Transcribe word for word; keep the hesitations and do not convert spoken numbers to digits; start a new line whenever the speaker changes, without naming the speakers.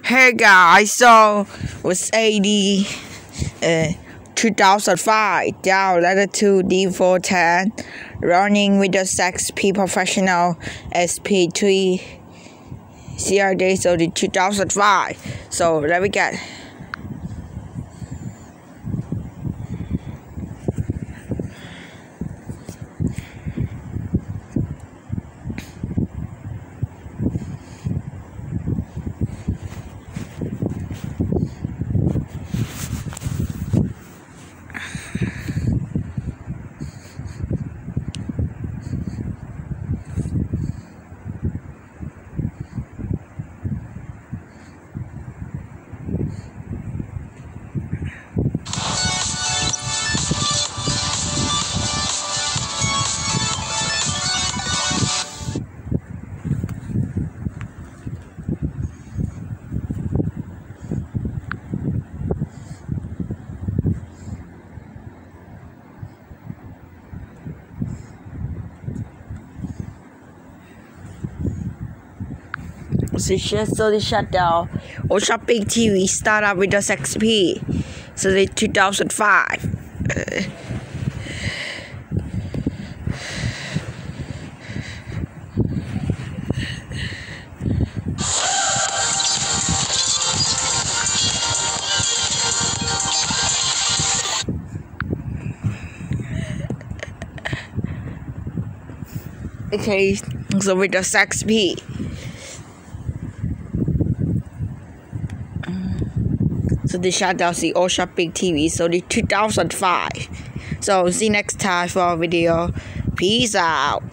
Hey guys, so with A D uh, two thousand five Dell Latitude D four ten running with the S P Professional S P three C R D, so the two thousand five. So let me get. So so the shutdown or shopping T V start up with the S P. So the two thousand five. Uh, okay, so with the S P. So the shutdown the all shopping T V, so the two thousand five. So see you next time for a video. Peace out.